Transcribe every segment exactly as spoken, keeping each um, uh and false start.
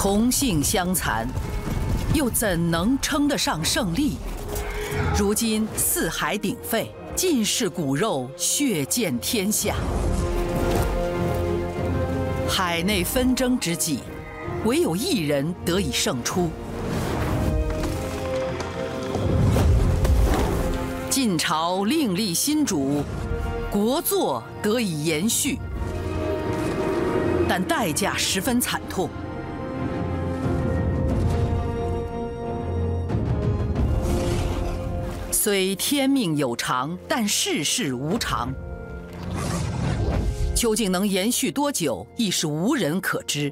同性相残，又怎能称得上胜利？如今四海鼎沸，尽是骨肉，血溅天下。海内纷争之际，唯有一人得以胜出。晋朝另立新主，国祚得以延续，但代价十分惨痛。虽天命有常，但世事无常。究竟能延续多久，亦是无人可知。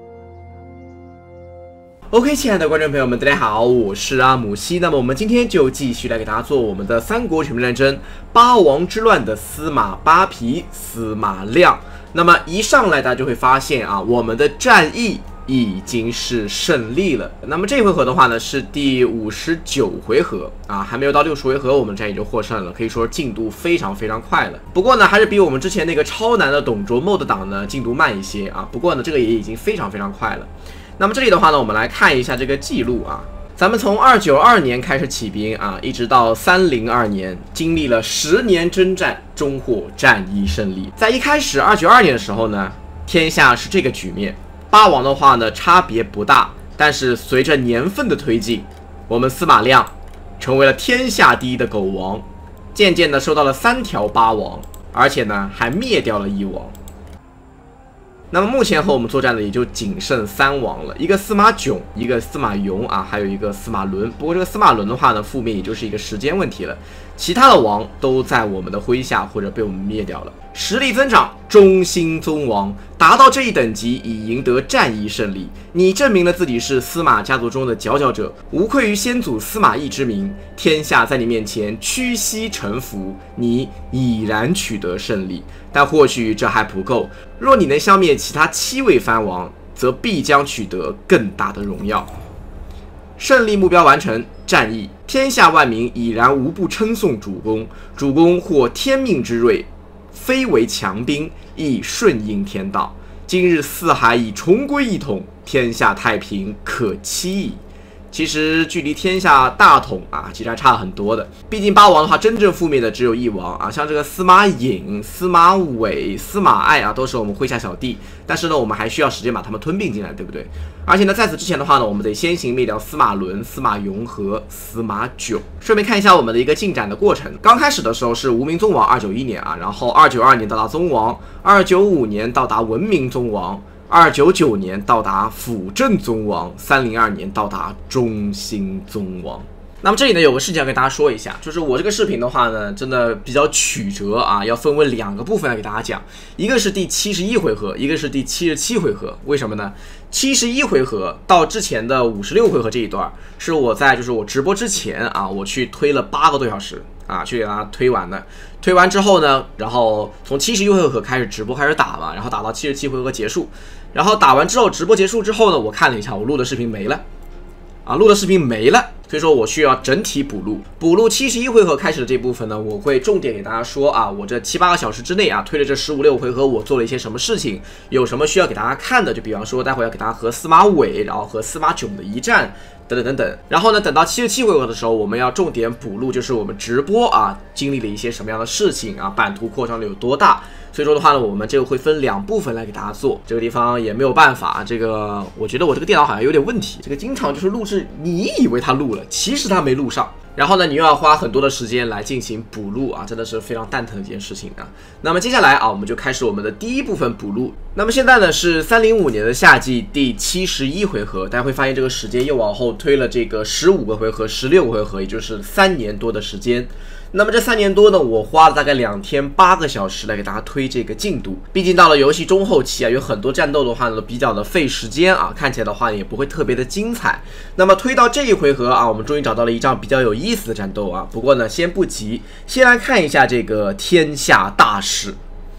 OK， 亲爱的观众朋友们，大家好，我是阿姆西。那么我们今天就继续来给大家做我们的三国全面战争八王之乱的司马扒皮司马亮。那么一上来大家就会发现啊，我们的战役已经是胜利了。那么这回合的话呢，是第五十九回合啊，还没有到六十回合，我们战役就获胜了，可以说进度非常非常快了。不过呢，还是比我们之前那个超难的董卓 mod 党呢进度慢一些啊。不过呢，这个也已经非常非常快了。那么这里的话呢，我们来看一下这个记录啊。咱们从二九二年开始起兵啊，一直到三零二年，经历了十年征战，终获战役胜利。在一开始二九二年的时候呢，天下是这个局面。八王的话呢，差别不大，但是随着年份的推进，我们司马亮成为了天下第一的狗王，渐渐的收到了三条八王，而且呢还灭掉了一王。那么目前和我们作战的也就仅剩三王了，一个司马囧，一个司马雍啊，还有一个司马伦。不过这个司马伦的话呢，覆灭也就是一个时间问题了，其他的王都在我们的麾下或者被我们灭掉了。实力增长，中兴宗王，达到这一等级已赢得战役胜利。你证明了自己是司马家族中的佼佼者，无愧于先祖司马懿之名，天下在你面前屈膝臣服，你已然取得胜利。但或许这还不够，若你能消灭其他七位藩王，则必将取得更大的荣耀。胜利目标完成，战役，天下万民已然无不称颂主公。主公获天命之瑞，非为强兵，亦顺应天道。今日四海已重归一统，天下太平可期矣。其实距离天下大统啊，其实还差很多的。毕竟八王的话，真正覆灭的只有一王啊，像这个司马颖、司马伟、司马爱啊，都是我们麾下小弟。但是呢，我们还需要时间把他们吞并进来，对不对？而且呢，在此之前的话呢，我们得先行灭掉司马伦、司马雍和司马囧。顺便看一下我们的一个进展的过程。刚开始的时候是无名宗王二九一年啊，然后二九二年到达宗王，二九五年到达文明宗王。二九九年到达辅政宗王，三零二年到达中兴宗王。那么这里呢有个事情要跟大家说一下，就是我这个视频的话呢，真的比较曲折啊，要分为两个部分来给大家讲，一个是第七十一回合，一个是第七十七回合。为什么呢？七十一回合到之前的五十六回合这一段，是我在就是我直播之前啊，我去推了八个多小时啊，去给大家推完的。推完之后呢，然后从七十一回合开始直播开始打嘛，然后打到七十七回合结束。然后打完之后，直播结束之后呢，我看了一下，我录的视频没了，啊，录的视频没了，所以说我需要整体补录。补录七十一回合开始的这部分呢，我会重点给大家说啊，我这七八个小时之内啊，推了这十五六回合，我做了一些什么事情，有什么需要给大家看的，就比方说待会要给大家和司马伟，然后和司马囧的一战。等等等等，然后呢，等到七十七回合的时候，我们要重点补录，就是我们直播啊经历了一些什么样的事情啊，版图扩张的有多大。所以说的话呢，我们这个会分两部分来给大家做。这个地方也没有办法，这个我觉得我这个电脑好像有点问题，这个经常就是录制，你以为它录了，其实它没录上。然后呢，你又要花很多的时间来进行补录啊，真的是非常蛋疼的一件事情啊。那么接下来啊，我们就开始我们的第一部分补录。那么现在呢是三零五年的夏季第七十一回合，大家会发现这个时间又往后推了这个十五个回合、十六个回合，也就是三年多的时间。那么这三年多呢，我花了大概两天八个小时来给大家推这个进度。毕竟到了游戏中后期啊，有很多战斗的话呢，比较的费时间啊，看起来的话也不会特别的精彩。那么推到这一回合啊，我们终于找到了一场比较有意思的战斗啊。不过呢，先不急，先来看一下这个天下大势。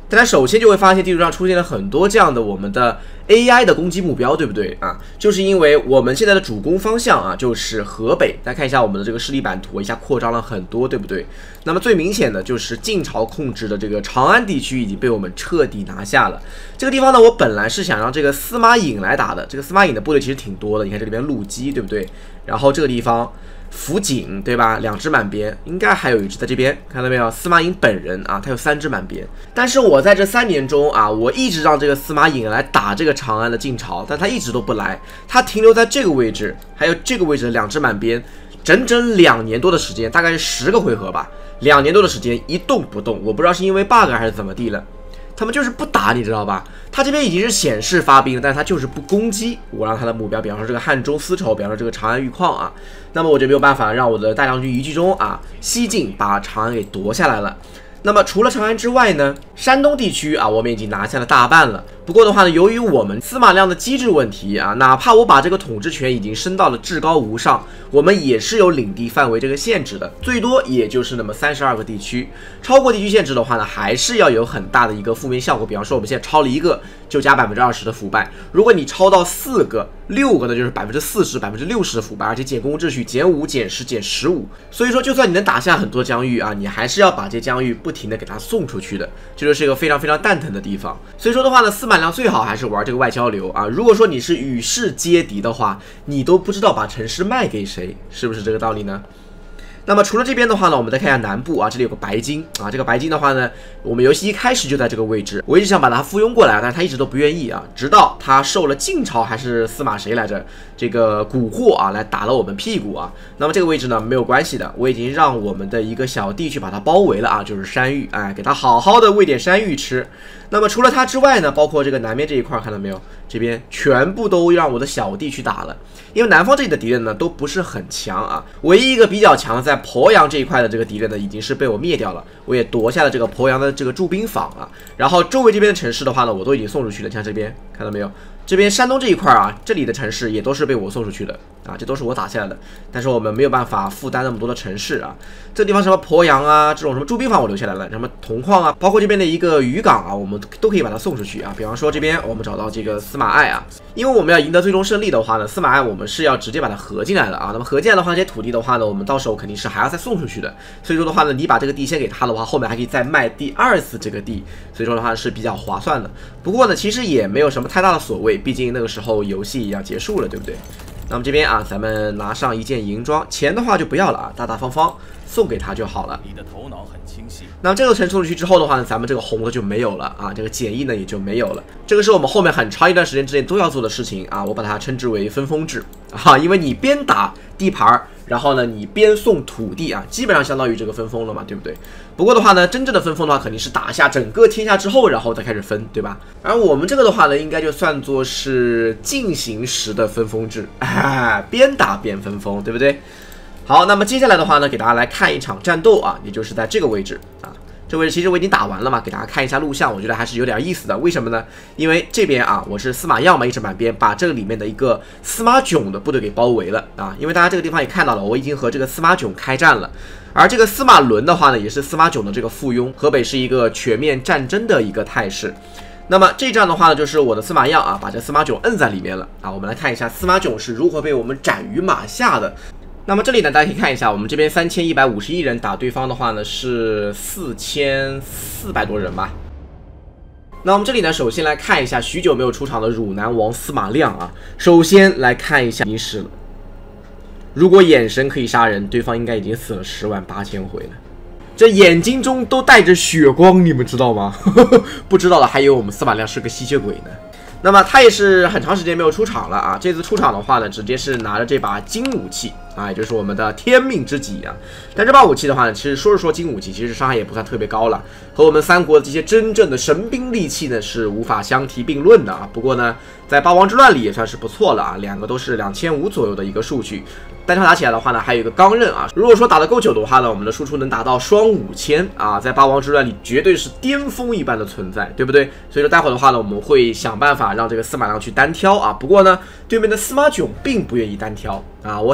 大家首先就会发现地图上出现了很多这样的我们的 A I 的攻击目标，对不对啊？就是因为我们现在的主攻方向啊，就是河北。大家看一下我们的这个势力版图，一下扩张了很多，对不对？那么最明显的就是晋朝控制的这个长安地区已经被我们彻底拿下了。这个地方呢，我本来是想让这个司马颖来打的，这个司马颖的部队其实挺多的，你看这里边陆基，对不对？然后这个地方。辅警对吧？两支满编，应该还有一支在这边，看到没有？司马颖本人啊，他有三支满编。但是我在这三年中啊，我一直让这个司马颖来打这个长安的晋朝，但他一直都不来，他停留在这个位置，还有这个位置的两支满编，整整两年多的时间，大概是十个回合吧，两年多的时间一动不动，我不知道是因为 bug 还是怎么地了。他们就是不打，你知道吧？他这边已经是显示发兵了，但是他就是不攻击。我让他的目标，比方说这个汉中丝绸，比方说这个长安玉矿啊，那么我就没有办法让我的大将军于继忠啊西进，把长安给夺下来了。那么除了长安之外呢，山东地区啊，我们已经拿下了大半了。不过的话呢，由于我们司马亮的机制问题啊，哪怕我把这个统治权已经升到了至高无上，我们也是有领地范围这个限制的，最多也就是那么三十二个地区。超过地区限制的话呢，还是要有很大的一个负面效果。比方说我们现在超了一个，就加百分之二十的腐败。如果你超到四个、六个呢，就是百分之四十、百分之六十的腐败，而且减公共秩序减五、减十、减十五。所以说，就算你能打下很多疆域啊，你还是要把这些疆域不停的给它送出去的，这就是一个非常非常蛋疼的地方。所以说的话呢，司马亮最好还是玩这个外交流啊。如果说你是与世皆敌的话，你都不知道把城市卖给谁，是不是这个道理呢？那么除了这边的话呢，我们再看一下南部啊，这里有个白金啊，这个白金的话呢，我们游戏一开始就在这个位置，我一直想把它附庸过来，但是他一直都不愿意啊，直到他受了晋朝还是司马谁来着这个蛊惑啊，来打了我们屁股啊。那么这个位置呢没有关系的，我已经让我们的一个小弟去把它包围了啊，就是山芋，哎，给他好好的喂点山芋吃。那么除了它之外呢，包括这个南边这一块，看到没有？这边全部都让我的小弟去打了，因为南方这里的敌人呢都不是很强啊，唯一一个比较强的在鄱阳这一块的这个敌人呢，已经是被我灭掉了，我也夺下了这个鄱阳的这个驻兵坊啊。然后周围这边的城市的话呢，我都已经送出去了，像这边看到没有？这边山东这一块啊，这里的城市也都是被我送出去的啊，这都是我打下来的。但是我们没有办法负担那么多的城市啊，这个地方什么鄱阳啊，这种什么驻兵坊我留下来了，什么铜矿啊，包括这边的一个渔港啊，我们都可以把它送出去啊。比方说这边我们找到这个司马爱啊，因为我们要赢得最终胜利的话呢，司马爱我们是要直接把它合进来的啊。那么合进来的话，这些土地的话呢，我们到时候肯定是还要再送出去的。所以说的话呢，你把这个地先给他的话，后面还可以再卖第二次这个地，所以说的话是比较划算的。不过呢，其实也没有什么太大的所谓，毕竟那个时候游戏要结束了，对不对？那么这边啊，咱们拿上一件银装，钱的话就不要了啊，大大方方送给他就好了。 你的头脑很清晰。 那么这个城送出去之后的话呢，咱们这个红的就没有了啊，这个简易呢也就没有了。这个是我们后面很长一段时间之内都要做的事情啊，我把它称之为分封制啊，因为你边打地盘，然后呢你边送土地啊，基本上相当于这个分封了嘛，对不对？不过的话呢，真正的分封的话，肯定是打下整个天下之后，然后再开始分，对吧？而我们这个的话呢，应该就算作是进行时的分封制，哎，边打边分封，对不对？好，那么接下来的话呢，给大家来看一场战斗啊，也就是在这个位置啊，这位置其实我已经打完了嘛，给大家看一下录像，我觉得还是有点意思的。为什么呢？因为这边啊，我是司马曜嘛，一直满编把这个里面的一个司马囧的部队给包围了啊。因为大家这个地方也看到了，我已经和这个司马囧开战了。而这个司马伦的话呢，也是司马囧的这个附庸，河北是一个全面战争的一个态势。那么这战的话呢，就是我的司马曜啊，把这司马囧摁在里面了啊。我们来看一下司马囧是如何被我们斩于马下的。那么这里呢，大家可以看一下，我们这边三千一百五十一人打对方的话呢是四千四百多人吧。那我们这里呢，首先来看一下许久没有出场的汝南王司马亮啊。首先来看一下仪式了，如果眼神可以杀人，对方应该已经死了十万八千回了。这眼睛中都带着血光，你们知道吗？不知道的还以为我们司马亮是个吸血鬼呢。那么他也是很长时间没有出场了啊！这次出场的话呢，直接是拿着这把金武器啊，也就是我们的天命之戟啊。但这把武器的话呢，其实说是说金武器，其实伤害也不算特别高了，和我们三国的这些真正的神兵利器呢是无法相提并论的啊。不过呢，在八王之乱里也算是不错了啊，两个都是两千五左右的一个数据。单挑打起来的话呢，还有一个钢刃啊。如果说打得够久的话呢，我们的输出能达到双五千啊，在八王之乱里绝对是巅峰一般的存在，对不对？所以说待会儿的话呢，我们会想办法让这个司马亮去单挑啊。不过呢，对面的司马囧并不愿意单挑啊。我想方设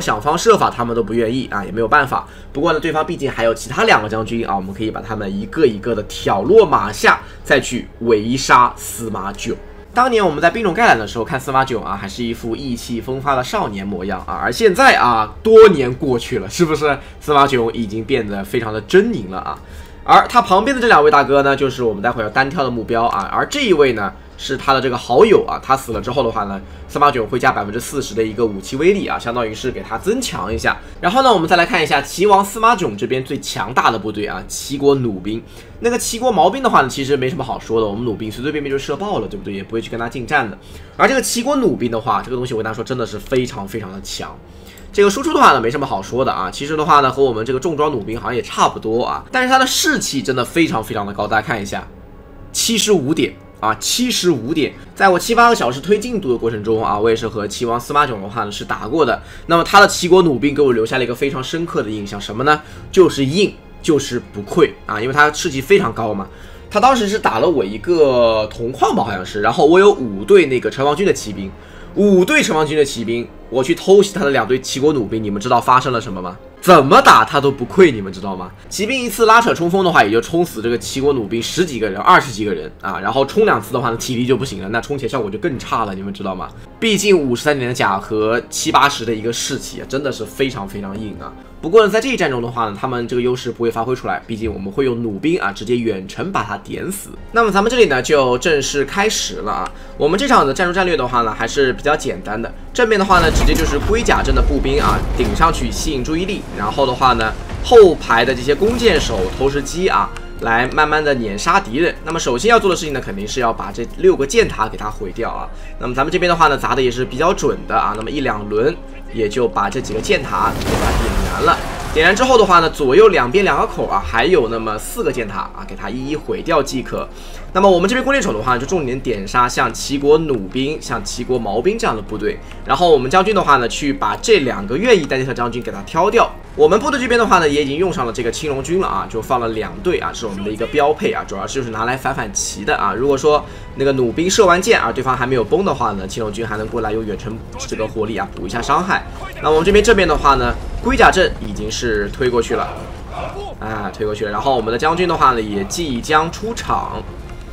设法他们都不愿意啊，也没有办法。不过呢，对方毕竟还有其他两个将军啊，我们可以把他们一个一个的挑落马下，再去围杀司马囧。当年我们在兵种概览的时候看司马囧啊，还是一副意气风发的少年模样啊，而现在啊，多年过去了，是不是司马囧已经变得非常的狰狞了啊？而他旁边的这两位大哥呢，就是我们待会儿要单挑的目标啊，而这一位呢，是他的这个好友啊，他死了之后的话呢，司马囧会加百分之四十的一个武器威力啊，相当于是给他增强一下。然后呢，我们再来看一下齐王司马囧这边最强大的部队啊，齐国弩兵。那个齐国毛兵的话呢，其实没什么好说的，我们弩兵随随便便就射爆了，对不对？也不会去跟他近战的。而这个齐国弩兵的话，这个东西我跟大家说，真的是非常非常的强。这个输出的话呢，没什么好说的啊。其实的话呢，和我们这个重装弩兵好像也差不多啊。但是它的士气真的非常非常的高，大家看一下，七十五点啊，七十五点。在我七八个小时推进度的过程中啊，我也是和齐王司马囧的话呢是打过的。那么他的齐国弩兵给我留下了一个非常深刻的印象，什么呢？就是硬，就是不愧啊，因为他士气非常高嘛。他当时是打了我一个铜矿吧，好像是，然后我有五队那个城防军的骑兵。五队城防军的骑兵，我去偷袭他的两队齐国弩兵，你们知道发生了什么吗？怎么打他都不溃，你们知道吗？骑兵一次拉扯冲锋的话，也就冲死这个齐国弩兵十几个人、二十几个人啊，然后冲两次的话呢，体力就不行了，那冲起来效果就更差了，你们知道吗？毕竟五十三点的甲和七八十的一个士气啊，真的是非常非常硬啊。不过呢，在这一战中的话呢，他们这个优势不会发挥出来，毕竟我们会用弩兵啊，直接远程把它点死。那么咱们这里呢，就正式开始了啊。我们这场的战术战略的话呢，还是比较简单的。正面的话呢，直接就是龟甲阵的步兵啊，顶上去吸引注意力，然后的话呢，后排的这些弓箭手、投石机啊，来慢慢的碾杀敌人。那么首先要做的事情呢，肯定是要把这六个箭塔给它毁掉啊。那么咱们这边的话呢，砸的也是比较准的啊。那么一两轮也就把这几个箭塔给它点燃了。点燃之后的话呢，左右两边两个口啊，还有那么四个箭塔啊，给它一一毁掉即可。那么我们这边弓箭手的话，就重点点杀像齐国弩兵、像齐国毛兵这样的部队。然后我们将军的话呢，去把这两个愿意单挑的将军给它挑掉。我们部队这边的话呢，也已经用上了这个青龙军了啊，就放了两队啊，是我们的一个标配啊，主要是就是拿来反反旗的啊。如果说那个弩兵射完箭啊，对方还没有崩的话呢，青龙军还能过来用远程这个火力啊补一下伤害。那我们这边这边的话呢，龟甲阵已经是推过去了，啊，推过去了。然后我们的将军的话呢，也即将出场。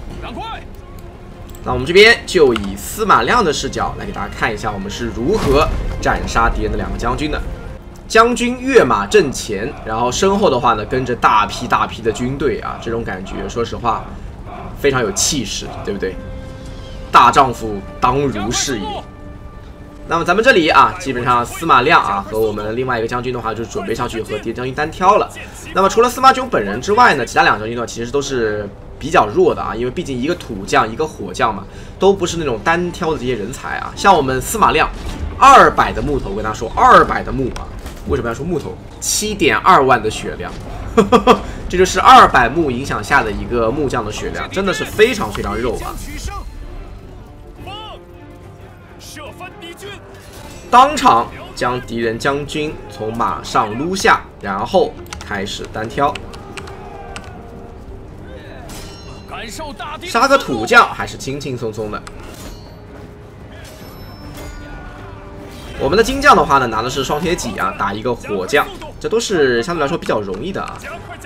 那我们这边就以司马亮的视角来给大家看一下，我们是如何斩杀敌人的两个将军的。将军跃马阵前，然后身后的话呢，跟着大批大批的军队啊，这种感觉，说实话，非常有气势，对不对？大丈夫当如是也。那么咱们这里啊，基本上司马亮啊和我们另外一个将军的话，就准备上去和敌人将军单挑了。那么除了司马囧本人之外呢，其他两个将军呢，其实都是比较弱的啊，因为毕竟一个土将，一个火将嘛，都不是那种单挑的这些人才啊。像我们司马亮，二百的木头，我跟大家说，二百的木啊。为什么要说木头？七点二万的血量，呵呵呵，这就是二百木影响下的一个木匠的血量，真的是非常非常肉啊！当场将敌人将军从马上撸下，然后开始单挑。杀个土将还是轻轻松松的。我们的金将的话呢，拿的是双铁戟啊，打一个火将，这都是相对来说比较容易的啊。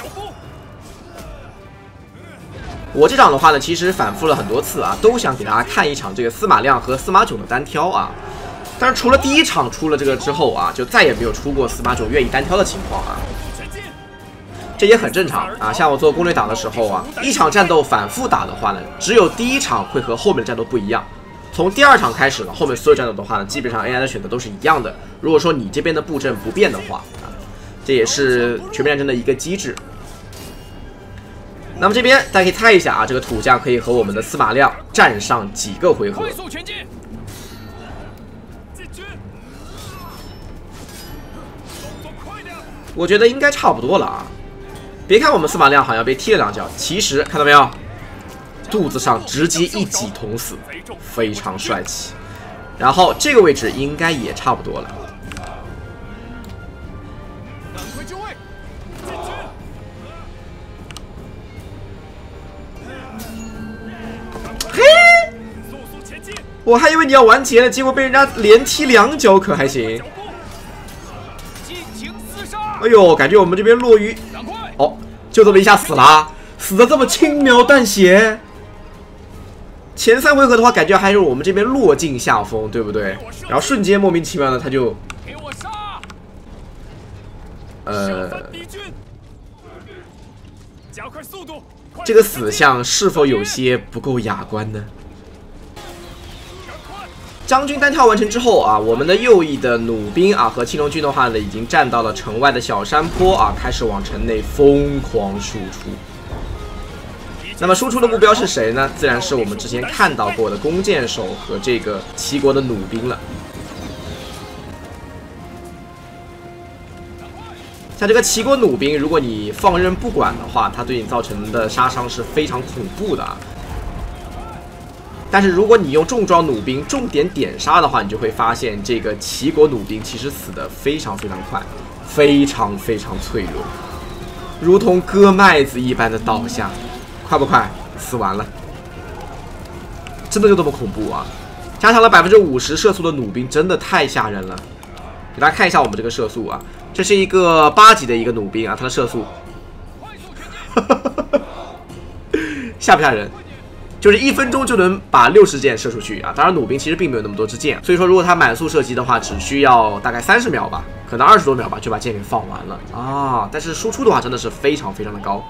我这场的话呢，其实反复了很多次啊，都想给大家看一场这个司马亮和司马囧的单挑啊。但是除了第一场出了这个之后啊，就再也没有出过司马囧愿意单挑的情况啊。这也很正常啊。像我做攻略党的时候啊，一场战斗反复打的话呢，只有第一场会和后面的战斗不一样。从第二场开始了，后面所有战斗的话呢，基本上 A I 的选择都是一样的。如果说你这边的布阵不变的话啊，这也是全面战争的一个机制。那么这边大家可以猜一下啊，这个土将可以和我们的司马亮战上几个回合？我觉得应该差不多了啊。别看我们司马亮好像被踢了两脚，其实看到没有？肚子上直接一戟捅死，非常帅气。然后这个位置应该也差不多了。嘿，我还以为你要完结了，结果被人家连踢两脚，可还行？ 哎呦，感觉我们这边落于哦，就这么一下死了，死的这么轻描淡写。前三回合的话，感觉还是我们这边落尽下风，对不对？然后瞬间莫名其妙的他就，呃，这个死相是否有些不够雅观呢？将军单挑完成之后啊，我们的右翼的弩兵啊和青龙军的话呢，已经站到了城外的小山坡啊，开始往城内疯狂输出。那么输出的目标是谁呢？自然是我们之前看到过的弓箭手和这个齐国的弩兵了。像这个齐国弩兵，如果你放任不管的话，它对你造成的杀伤是非常恐怖的啊。但是如果你用重装弩兵重点点杀的话，你就会发现这个齐国弩兵其实死得非常非常快，非常非常脆弱，如同割麦子一般的倒下。快不快？死完了，真的就这么恐怖啊！加强了百分之五十射速的弩兵，真的太吓人了。给大家看一下我们这个射速啊，这是一个八级的一个弩兵啊，它的射速，吓不吓人？就是一分钟就能把六十箭射出去啊！当然，弩兵其实并没有那么多支箭，所以说如果它满速射击的话，只需要大概三十秒吧，可能二十多秒吧，就把箭给放完了啊！但是输出的话，真的是非常非常的高。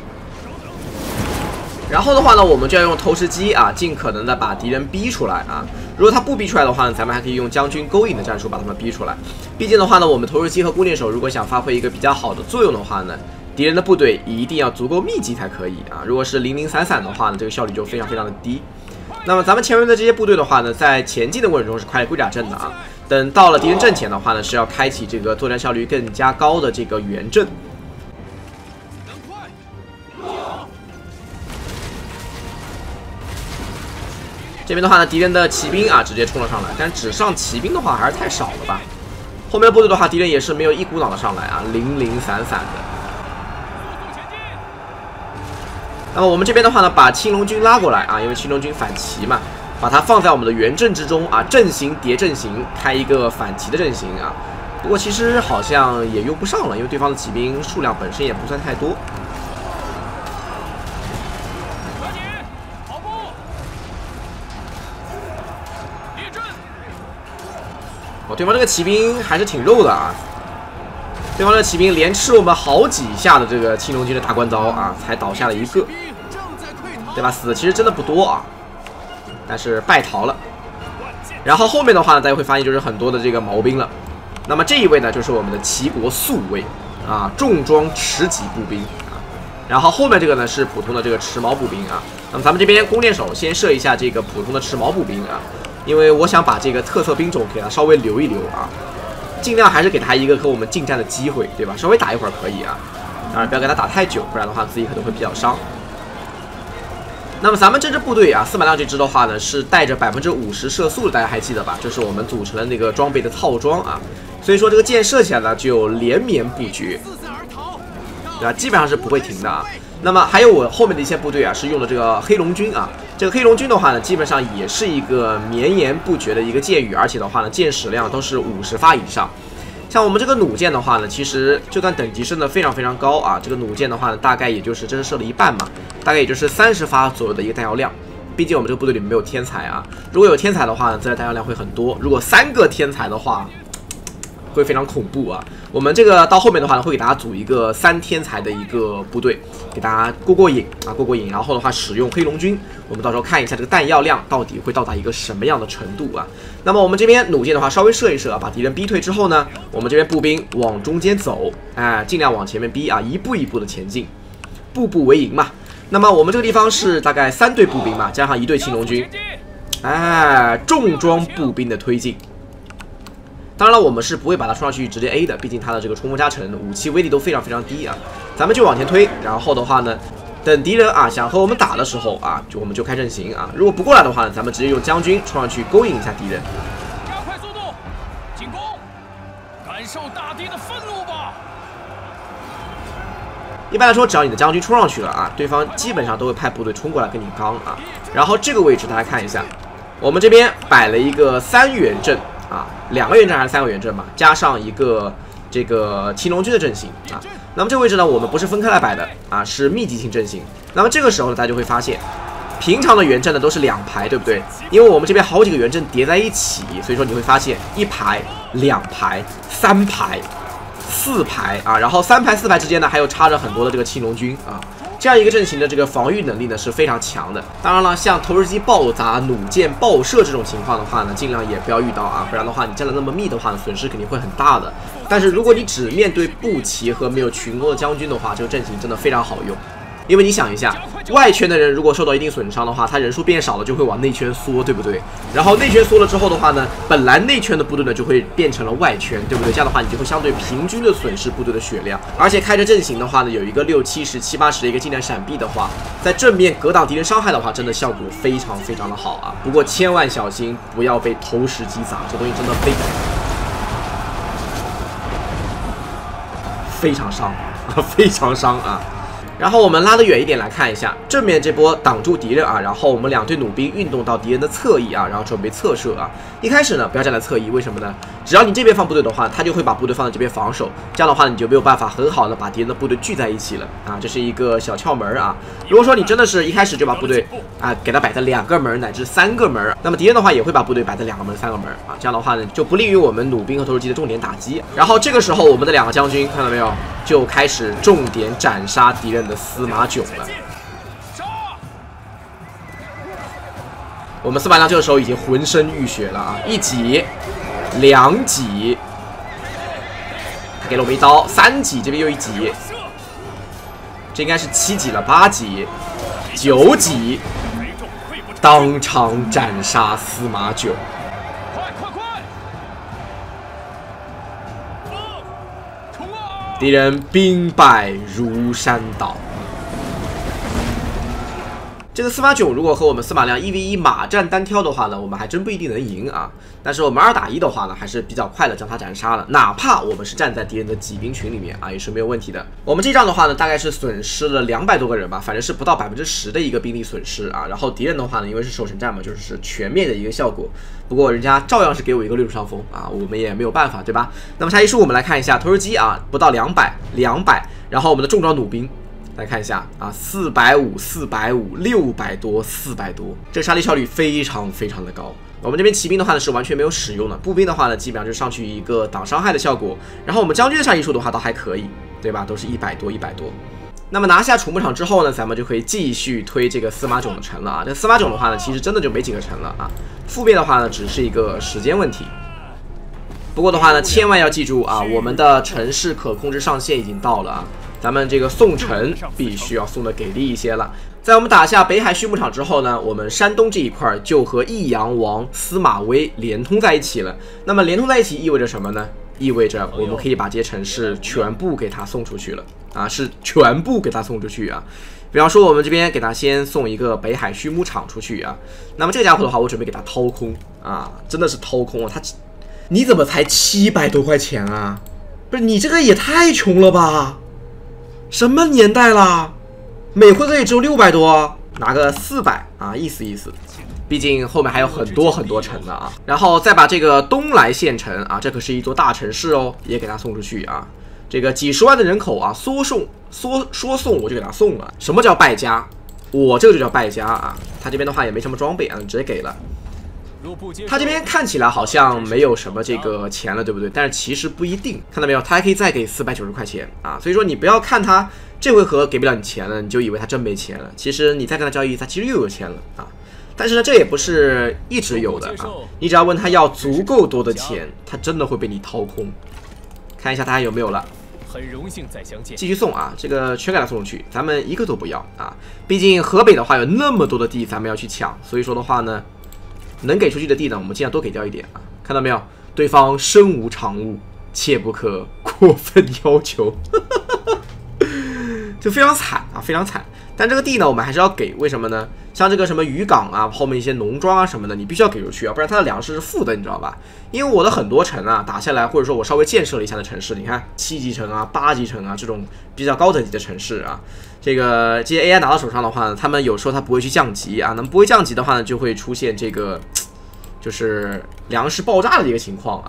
然后的话呢，我们就要用投石机啊，尽可能的把敌人逼出来啊。如果他不逼出来的话呢，咱们还可以用将军勾引的战术把他们逼出来。毕竟的话呢，我们投石机和弓箭手如果想发挥一个比较好的作用的话呢，敌人的部队一定要足够密集才可以啊。如果是零零散散的话呢，这个效率就非常非常的低。那么咱们前面的这些部队的话呢，在前进的过程中是快龟甲阵的啊。等到了敌人阵前的话呢，是要开启这个作战效率更加高的这个圆阵。这边的话呢，敌人的骑兵啊直接冲了上来，但只上骑兵的话还是太少了吧。后面的部队的话，敌人也是没有一股脑的上来啊，零零散散的。那么我们这边的话呢，把青龙军拉过来啊，因为青龙军反骑嘛，把它放在我们的圆阵之中啊，阵型叠阵型，开一个反骑的阵型啊。不过其实好像也用不上了，因为对方的骑兵数量本身也不算太多。哦，对方这个骑兵还是挺肉的啊！对方这个骑兵连吃我们好几下的这个青龙军的大关刀啊，才倒下了一个，对吧？死的其实真的不多啊，但是败逃了。然后后面的话呢，大家会发现就是很多的这个毛兵了。那么这一位呢，就是我们的齐国宿卫啊，重装持戟步兵啊。然后后面这个呢是普通的这个持矛步兵啊。那么咱们这边弓箭手先射一下这个普通的持矛步兵啊。因为我想把这个特色兵种给它稍微留一留啊，尽量还是给他一个和我们近战的机会，对吧？稍微打一会儿可以啊，当然不要给他打太久，不然的话自己可能会比较伤。那么咱们这支部队啊，司马亮这支的话呢，是带着百分之五十射速的，大家还记得吧？就是我们组成了那个装备的套装啊，所以说这个箭射起来呢就连绵不绝，对吧？基本上是不会停的啊。那么还有我后面的一些部队啊，是用的这个黑龙军啊。这个黑龙军的话呢，基本上也是一个绵延不绝的一个箭雨，而且的话呢，箭矢量都是五十发以上。像我们这个弩箭的话呢，其实就算等级升的非常非常高啊，这个弩箭的话呢，大概也就是这是射了一半嘛，大概也就是三十发左右的一个弹药量。毕竟我们这个部队里面没有天才啊，如果有天才的话呢，自然弹药量会很多。如果三个天才的话，会非常恐怖啊！我们这个到后面的话呢，会给大家组一个三天才的一个部队，给大家过过瘾啊，过过瘾。然后的话，使用黑龙军，我们到时候看一下这个弹药量到底会到达一个什么样的程度啊？那么我们这边弩箭的话，稍微射一射啊，把敌人逼退之后呢，我们这边步兵往中间走，哎，尽量往前面逼啊，一步一步的前进，步步为营嘛。那么我们这个地方是大概三队步兵嘛，加上一队青龙军，哎，重装步兵的推进。当然了，我们是不会把它冲上去直接 A 的，毕竟它的这个冲锋加成、武器威力都非常非常低啊。咱们就往前推，然后的话呢，等敌人啊想和我们打的时候啊，就我们就开阵型啊。如果不过来的话呢，咱们直接用将军冲上去勾引一下敌人。 加快速度，进攻，感受大敌的愤怒吧。 一般来说，只要你的将军冲上去了啊，对方基本上都会派部队冲过来跟你刚啊。然后这个位置大家看一下，我们这边摆了一个三元阵。啊，两个圆阵还是三个圆阵嘛？加上一个这个青龙军的阵型啊。那么这个位置呢，我们不是分开来摆的啊，是密集型阵型。那么这个时候呢，大家就会发现，平常的圆阵呢都是两排，对不对？因为我们这边好几个圆阵叠在一起，所以说你会发现一排、两排、三排、四排啊，然后三排、四排之间呢还有插着很多的这个青龙军啊。这样一个阵型的这个防御能力呢是非常强的。当然了，像投石机爆砸、弩箭爆射这种情况的话呢，尽量也不要遇到啊，不然的话你站得那么密的话呢，损失肯定会很大的。但是如果你只面对步骑和没有群攻的将军的话，这个阵型真的非常好用。因为你想一下，外圈的人如果受到一定损伤的话，他人数变少了，就会往内圈缩，对不对？然后内圈缩了之后的话呢，本来内圈的部队呢就会变成了外圈，对不对？这样的话，你就会相对平均的损失部队的血量。而且开着阵型的话呢，有一个六七十、七八十的一个近战闪避的话，在正面格挡敌人伤害的话，真的效果非常非常的好啊！不过千万小心，不要被投石机砸，这东西真的非非常伤啊，非常伤啊！然后我们拉得远一点来看一下，正面这波挡住敌人啊，然后我们两队弩兵运动到敌人的侧翼啊，然后准备侧射啊。一开始呢，不要站在侧翼，为什么呢？只要你这边放部队的话，他就会把部队放在这边防守，这样的话你就没有办法很好的把敌人的部队聚在一起了啊，这是一个小窍门啊。如果说你真的是一开始就把部队啊给它摆在两个门乃至三个门，那么敌人的话也会把部队摆在两个门、三个门啊，这样的话呢就不利于我们弩兵和投石机的重点打击。然后这个时候我们的两个将军看到没有，就开始重点斩杀敌人的司马囧了。我们司马亮这个时候已经浑身浴血了啊！一挤，两挤，他给了我们一刀，三挤，这边又一挤，这应该是七挤了，八挤，九挤，当场斩杀司马囧。敌人兵败如山倒。这个司马囧如果和我们司马亮一 v 一马战单挑的话呢，我们还真不一定能赢啊。但是我们二打一的话呢，还是比较快的将他斩杀了。哪怕我们是站在敌人的骑兵群里面啊，也是没有问题的。我们这仗的话呢，大概是损失了两百多个人吧，反正是不到百分之十的一个兵力损失啊。然后敌人的话呢，因为是守城战嘛，就是全面的一个效果。不过人家照样是给我一个略处上风啊，我们也没有办法，对吧？那么下一书我们来看一下投石机啊，不到两百，两百，然后我们的重装弩兵。来看一下啊，四百五、四百五、六百多、四百多，这个杀敌效率非常非常的高。我们这边骑兵的话呢是完全没有使用的，步兵的话呢基本上就上去一个挡伤害的效果。然后我们将军的杀敌数的话倒还可以，对吧？都是一百多、一百多。那么拿下楚牧场之后呢，咱们就可以继续推这个司马囧的城了啊。这司马囧的话呢，其实真的就没几个城了啊，覆灭的话呢只是一个时间问题。不过的话呢，千万要记住啊，我们的城市可控制上限已经到了啊。咱们这个送城必须要送的给力一些了。在我们打下北海畜牧场之后呢，我们山东这一块就和益阳王司马威连通在一起了。那么连通在一起意味着什么呢？意味着我们可以把这些城市全部给他送出去了啊，是全部给他送出去啊。比方说我们这边给他先送一个北海畜牧场出去啊，那么这个家伙的话，我准备给他掏空啊，真的是掏空啊！他你怎么才七百多块钱啊？不是你这个也太穷了吧？什么年代啦？每回合也只有六百多，拿个四百啊，意思意思。毕竟后面还有很多很多城呢啊。然后再把这个东来县城啊，这可是一座大城市哦，也给他送出去啊。这个几十万的人口啊，说送说说送我就给他送了。什么叫败家？我这个就叫败家啊。他这边的话也没什么装备啊，直接给了。他这边看起来好像没有什么这个钱了，对不对？但是其实不一定，看到没有？他还可以再给四百九十块钱啊！所以说你不要看他这回合给不了你钱了，你就以为他真没钱了。其实你再跟他交易，他其实又有钱了啊！但是呢，这也不是一直有的啊！你只要问他要足够多的钱，他真的会被你掏空。看一下他还有没有了。 很荣幸再相见。 继续送啊，这个全给他送出去，咱们一个都不要啊！毕竟河北的话有那么多的地，咱们要去抢，所以说的话呢。能给出去的地呢，我们尽量多给掉一点啊！看到没有？对方身无长物，切不可过分要求，就非常惨啊，非常惨。但这个地呢，我们还是要给，为什么呢？像这个什么渔港啊，后面一些农庄啊什么的，你必须要给出去啊，不然它的粮食是负的，你知道吧？因为我的很多城啊打下来，或者说我稍微建设了一下的城市，你看七级城啊、八级城啊这种比较高等级的城市啊，这个这些 A I 拿到手上的话呢，他们有时候它不会去降级啊，那么不会降级的话呢，就会出现这个就是粮食爆炸的一个情况啊。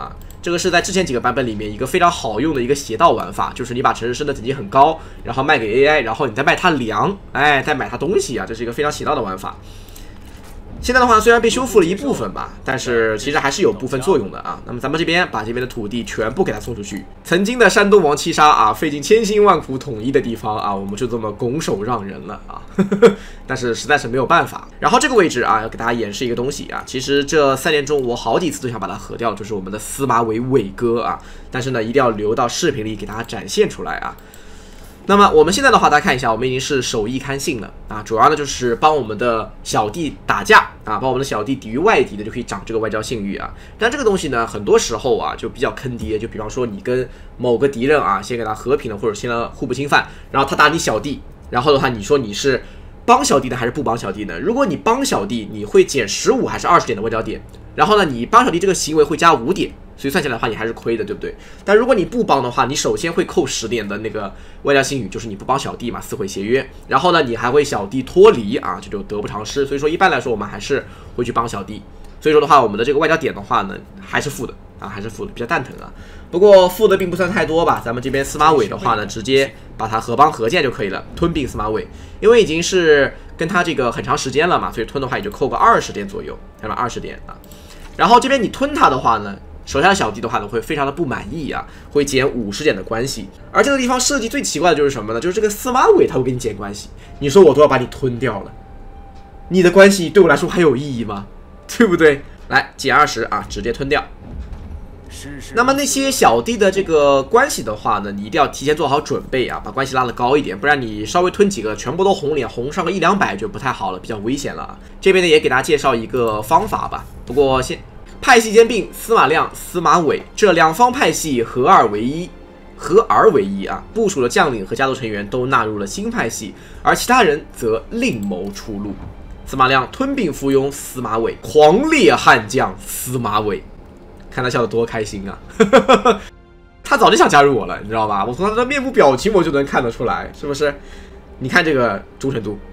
这个是在之前几个版本里面一个非常好用的一个邪道玩法，就是你把陈世生的等级很高，然后卖给 A I， 然后你再卖他粮，哎，再买他东西啊，这是一个非常邪道的玩法。现在的话虽然被修复了一部分吧，但是其实还是有部分作用的啊。那么咱们这边把这边的土地全部给他送出去，曾经的山东王七杀啊，费尽千辛万苦统一的地方啊，我们就这么拱手让人了啊。但是实在是没有办法。然后这个位置啊，要给大家演示一个东西啊，其实这三连中我好几次都想把它合掉，就是我们的司马伟伟哥啊，但是呢一定要留到视频里给大家展现出来啊。那么我们现在的话，大家看一下，我们已经是手艺看信了啊，主要呢就是帮我们的小弟打架啊，帮我们的小弟抵御外敌的，就可以涨这个外交信誉啊。但这个东西呢，很多时候啊就比较坑爹，就比方说你跟某个敌人啊，先给他和平了，或者先互不侵犯，然后他打你小弟，然后的话你说你是帮小弟呢还是不帮小弟呢？如果你帮小弟，你会减十五还是二十点的外交点，然后呢你帮小弟这个行为会加五点。所以算起来的话，你还是亏的，对不对？但如果你不帮的话，你首先会扣十点的那个外交信誉，就是你不帮小弟嘛，撕毁协约。然后呢，你还会小弟脱离啊，这就得不偿失。所以说一般来说，我们还是会去帮小弟。所以说的话，我们的这个外交点的话呢，还是负的啊，还是负的，比较蛋疼啊。不过负的并不算太多吧。咱们这边司马伟的话呢，直接把他合帮合建就可以了，吞并司马伟，因为已经是跟他这个很长时间了嘛，所以吞的话也就扣个二十点左右，看到二十点啊。然后这边你吞他的话呢，手下的小弟的话呢，会非常的不满意啊，会减五十点的关系。而这个地方设计最奇怪的就是什么呢？就是这个司马伟他会给你减关系，你说我都要把你吞掉了，你的关系对我来说还有意义吗？对不对？来减二十啊，直接吞掉。那么那些小弟的这个关系的话呢，你一定要提前做好准备啊，把关系拉得高一点，不然你稍微吞几个全部都红脸，红上个一两百就不太好了，比较危险了啊。这边呢也给大家介绍一个方法吧，不过先。派系兼并，司马亮、司马伟这两方派系合二为一，合而为一啊！部署的将领和家族成员都纳入了新派系，而其他人则另谋出路。司马亮吞并附庸司马伟，狂烈悍将司马伟，看他笑得多开心啊！他早就想加入我了，你知道吧？我从他的面部表情我就能看得出来，是不是？你看这个忠诚度。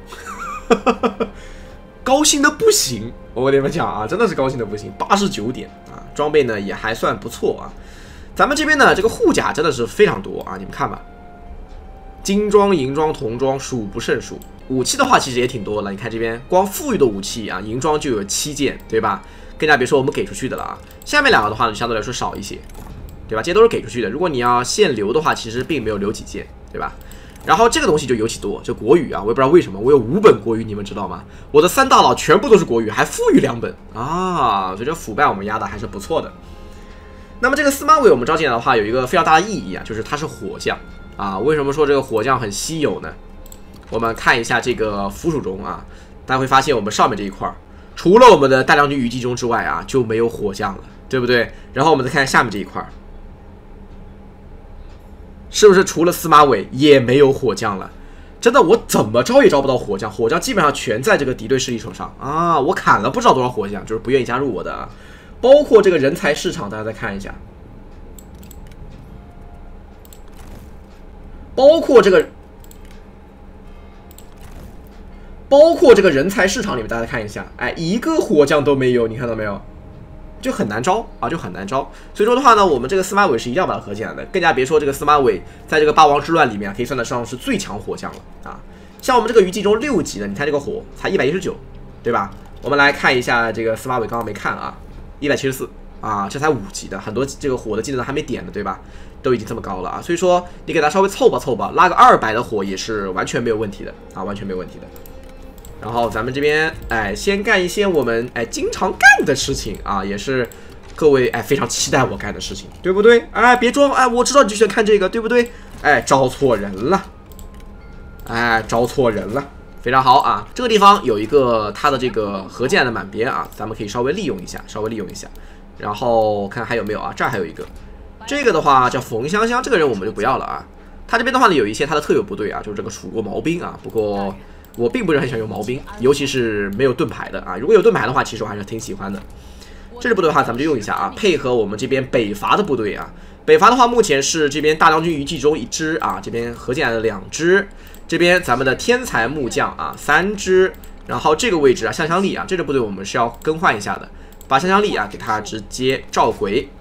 高兴的不行，我跟你们讲啊，真的是高兴的不行，八十九点啊，装备呢也还算不错啊。咱们这边呢，这个护甲真的是非常多啊，你们看吧，金装、银装、铜装数不胜数。武器的话其实也挺多了，你看这边光富裕的武器啊，银装就有七件，对吧？更加别说我们给出去的了啊。下面两个的话呢，相对来说少一些，对吧？这些都是给出去的。如果你要现留的话，其实并没有留几件，对吧？然后这个东西就尤其多，就国语啊，我也不知道为什么，我有五本国语，你们知道吗？我的三大佬全部都是国语，还富裕两本啊，所以这腐败我们压的还是不错的。那么这个司马伟我们招进来的话，有一个非常大的意义啊，就是它是火将啊。为什么说这个火将很稀有呢？我们看一下这个附属中啊，大家会发现我们上面这一块，除了我们的大将军虞姬中之外啊，就没有火将了，对不对？然后我们再看下面这一块。是不是除了司马伟也没有火将了？真的，我怎么招也招不到火将，火将基本上全在这个敌对势力手上啊！我砍了不知道多少火将，就是不愿意加入我的啊。包括这个人才市场，大家再看一下，包括这个，包括这个人才市场里面，大家看一下，哎，一个火将都没有，你看到没有？就很难招啊，就很难招。所以说的话呢，我们这个司马伟是一定要把它合进来的，更加别说这个司马伟在这个八王之乱里面可以算得上是最强火将了啊。像我们这个虞姬中六级的，你看这个火才一百一十九，对吧？我们来看一下这个司马伟，刚刚没看啊，一百七十四啊，这才五级的，很多这个火的技能还没点呢，对吧？都已经这么高了啊，所以说你给它稍微凑吧凑吧，拉个二百的火也是完全没有问题的啊，完全没有问题的。然后咱们这边哎，先干一些我们哎经常干的事情啊，也是各位哎非常期待我干的事情，对不对？哎，别装哎，我知道你就喜欢看这个，对不对？哎，招错人了，哎，招错人了，非常好啊！这个地方有一个它的这个合建的满编啊，咱们可以稍微利用一下，稍微利用一下。然后看还有没有啊？这儿还有一个，这个的话叫冯香香，这个人我们就不要了啊。他这边的话呢，有一些他的特有部队啊，就是这个楚国毛兵啊，不过。我并不是很喜欢用毛兵，尤其是没有盾牌的啊。如果有盾牌的话，其实我还是挺喜欢的。这支部队的话，咱们就用一下啊，配合我们这边北伐的部队啊。北伐的话，目前是这边大将军虞姬中一支啊，这边合进来了两支，这边咱们的天才木匠啊三支，然后这个位置啊香香丽啊，这支部队我们是要更换一下的，把香香丽啊给它直接召回。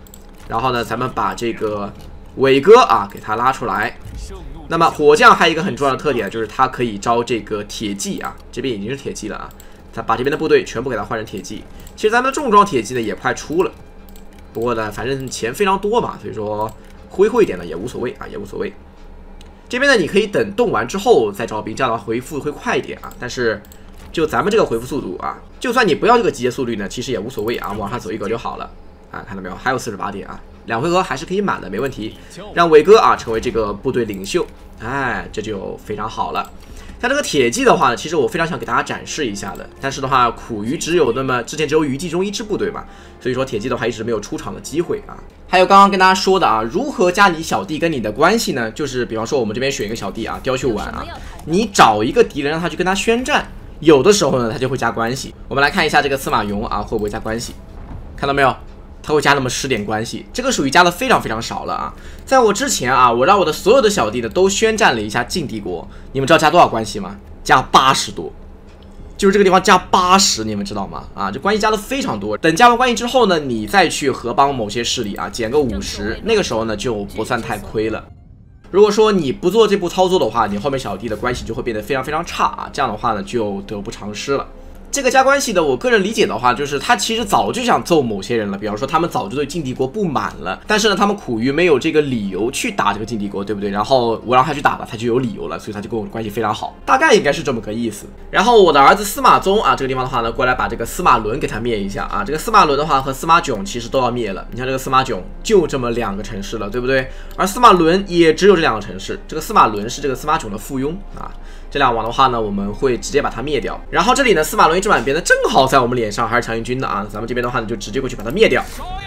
然后呢，咱们把这个伟哥啊给他拉出来。那么火将还有一个很重要的特点，就是它可以招这个铁骑啊，这边已经是铁骑了啊。他把这边的部队全部给他换成铁骑。其实咱们的重装铁骑呢也快出了，不过呢，反正钱非常多嘛，所以说挥霍一点呢也无所谓啊，也无所谓。这边呢，你可以等动完之后再招兵，这样的话回复会快一点啊。但是就咱们这个回复速度啊，就算你不要这个集结速率呢，其实也无所谓啊，往上走一格就好了啊。看到没有？还有四十八点啊。两回合还是可以满的，没问题。让伟哥啊成为这个部队领袖，哎，这就非常好了。像这个铁骑的话呢，其实我非常想给大家展示一下的，但是的话，苦于只有那么之前只有虞姬中一支部队嘛，所以说铁骑的话一直没有出场的机会啊。还有刚刚跟大家说的啊，如何加你小弟跟你的关系呢？就是比方说我们这边选一个小弟啊，雕绣丸啊，你找一个敌人让他去跟他宣战，有的时候呢他就会加关系。我们来看一下这个司马雍啊会不会加关系，看到没有？他会加那么十点关系，这个属于加的非常非常少了啊！在我之前啊，我让我的所有的小弟呢都宣战了一下晋帝国，你们知道加多少关系吗？加八十多，就是这个地方加八十，你们知道吗？啊，这关系加的非常多。等加完关系之后呢，你再去合帮某些势力啊，减个五十，那个时候呢就不算太亏了。如果说你不做这步操作的话，你后面小弟的关系就会变得非常非常差啊，这样的话呢就得不偿失了。这个加关系的，我个人理解的话，就是他其实早就想揍某些人了，比方说他们早就对晋帝国不满了，但是呢，他们苦于没有这个理由去打这个晋帝国，对不对？然后我让他去打了，他就有理由了，所以他就跟我关系非常好，大概应该是这么个意思。然后我的儿子司马宗啊，这个地方的话呢，过来把这个司马伦给他灭一下啊。这个司马伦的话和司马囧其实都要灭了，你看这个司马囧就这么两个城市了，对不对？而司马伦也只有这两个城市，这个司马伦是这个司马囧的附庸啊。这两王的话呢，我们会直接把它灭掉。然后这里呢，司马伦一只满编呢，正好在我们脸上，还是强行军的啊。咱们这边的话呢，就直接过去把它灭掉。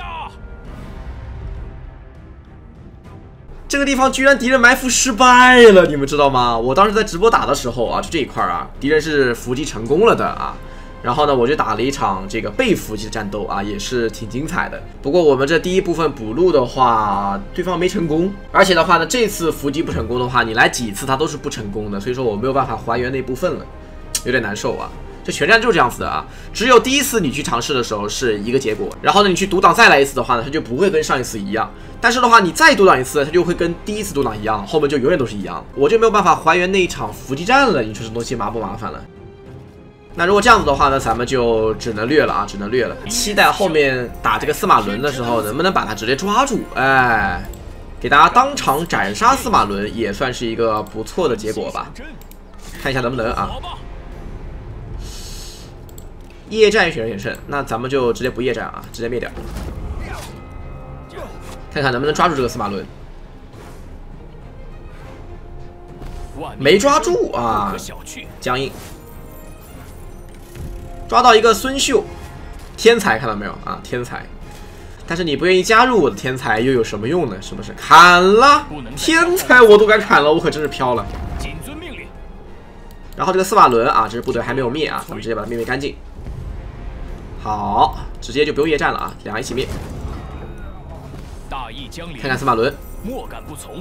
这个地方居然敌人埋伏失败了，你们知道吗？我当时在直播打的时候啊，就这一块啊，敌人是伏击成功了的啊。然后呢，我就打了一场这个被伏击的战斗啊，也是挺精彩的。不过我们这第一部分补录的话，对方没成功，而且的话呢，这次伏击不成功的话，你来几次它都是不成功的，所以说我没有办法还原那部分了，有点难受啊。这全战就是这样子的啊，只有第一次你去尝试的时候是一个结果，然后呢，你去独挡再来一次的话呢，它就不会跟上一次一样。但是的话，你再独挡一次，它就会跟第一次独挡一样，后面就永远都是一样，我就没有办法还原那一场伏击战了。你说这东西麻不麻烦了？那如果这样子的话呢，咱们就只能略了啊，只能略了。期待后面打这个司马伦的时候，能不能把他直接抓住？哎，给大家当场斩杀司马伦，也算是一个不错的结果吧。看一下能不能啊。夜战选人险胜，那咱们就直接不夜战啊，直接灭掉。看看能不能抓住这个司马伦。没抓住啊，僵硬。抓到一个孙秀，天才，看到没有啊？天才，但是你不愿意加入我的天才，又有什么用呢？是不是？砍了，天才我都敢砍了，我可真是飘了。谨遵命令。然后这个司马伦啊，这支部队还没有灭啊，咱们直接把它灭灭干净。好，直接就不用夜战了啊，两个一起灭。大义将临，看看司马伦，莫敢不从。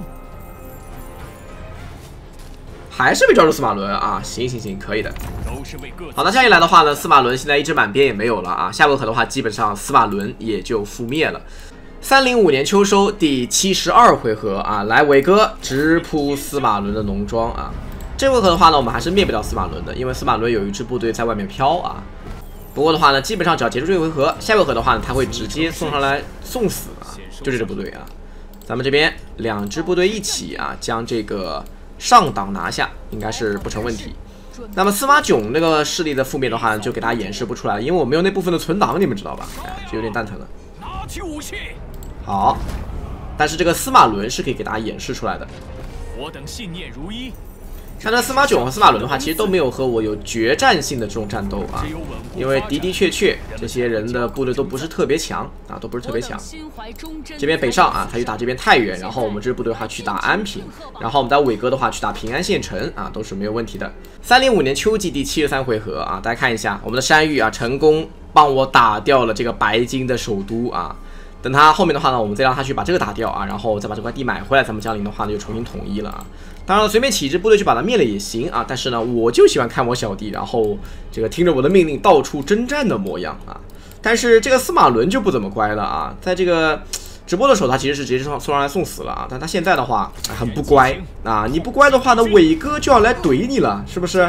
还是没抓住司马伦啊！行行行，可以的。好，那这样一来的话呢，司马伦现在一支满编也没有了啊。下回合的话，基本上司马伦也就覆灭了。三零五年秋收第七十二回合啊，来伟哥直扑司马伦的农庄啊。这回合的话呢，我们还是灭不了司马伦的，因为司马伦有一支部队在外面飘啊。不过的话呢，基本上只要结束这回合，下回合的话呢，他会直接送上来送死啊，就这支部队啊。咱们这边两支部队一起啊，将这个上党拿下，应该是不成问题。那么司马囧那个势力的覆灭的话，就给大家演示不出来了，因为我没有那部分的存档，你们知道吧？哎，就有点蛋疼了。拿起武器。好，但是这个司马伦是可以给大家演示出来的。我等信念如一。像这司马囧和司马伦的话，其实都没有和我有决战性的这种战斗啊，因为的的确确这些人的部队都不是特别强啊，都不是特别强。这边北上啊，他去打这边太原，然后我们这支部队的话去打安平，然后我们在伟哥的话去打平安县城啊，都是没有问题的。三零五年秋季第七十三回合啊，大家看一下我们的山芋啊，成功帮我打掉了这个白金的首都啊。等他后面的话呢，我们再让他去把这个打掉啊，然后再把这块地买回来，咱们江陵的话呢就重新统一了啊。当然了，随便起一支部队去把它灭了也行啊，但是呢，我就喜欢看我小弟，然后这个听着我的命令到处征战的模样啊。但是这个司马伦就不怎么乖了啊，在这个直直播的时候他其实是直接送送上来送死了啊，但他现在的话、哎、很不乖啊，你不乖的话呢，伟哥就要来怼你了，是不是？